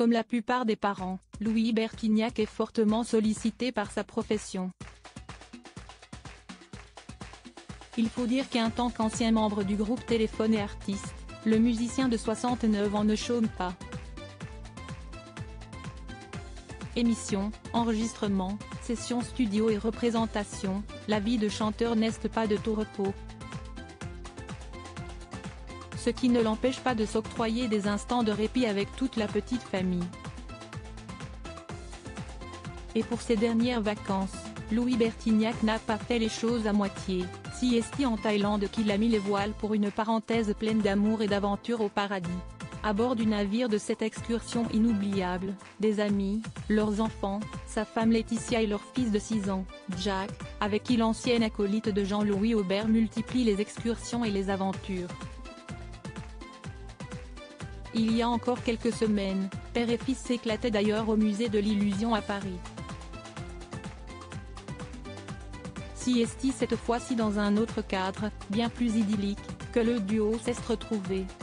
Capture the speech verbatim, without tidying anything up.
Comme la plupart des parents, Louis Bertignac est fortement sollicité par sa profession. Il faut dire qu'en tant qu'ancien membre du groupe Téléphone et artiste, le musicien de soixante-neuf ans ne chôme pas. Émissions, enregistrements, sessions studio et représentations, la vie de chanteur n'est pas de tout repos. Ce qui ne l'empêche pas de s'octroyer des instants de répit avec toute la petite famille. Et pour ses dernières vacances, Louis Bertignac n'a pas fait les choses à moitié, sieste en Thaïlande qu'il a mis les voiles pour une parenthèse pleine d'amour et d'aventure au paradis. À bord du navire de cette excursion inoubliable, des amis, leurs enfants, sa femme Laetitia et leur fils de six ans, Jack, avec qui l'ancien acolyte de Jean-Louis Aubert multiplie les excursions et les aventures. Il y a encore quelques semaines, père et fils s'éclataient d'ailleurs au musée de l'Illusion à Paris. Siesti cette fois-ci dans un autre cadre, bien plus idyllique, que le duo s'est retrouvé.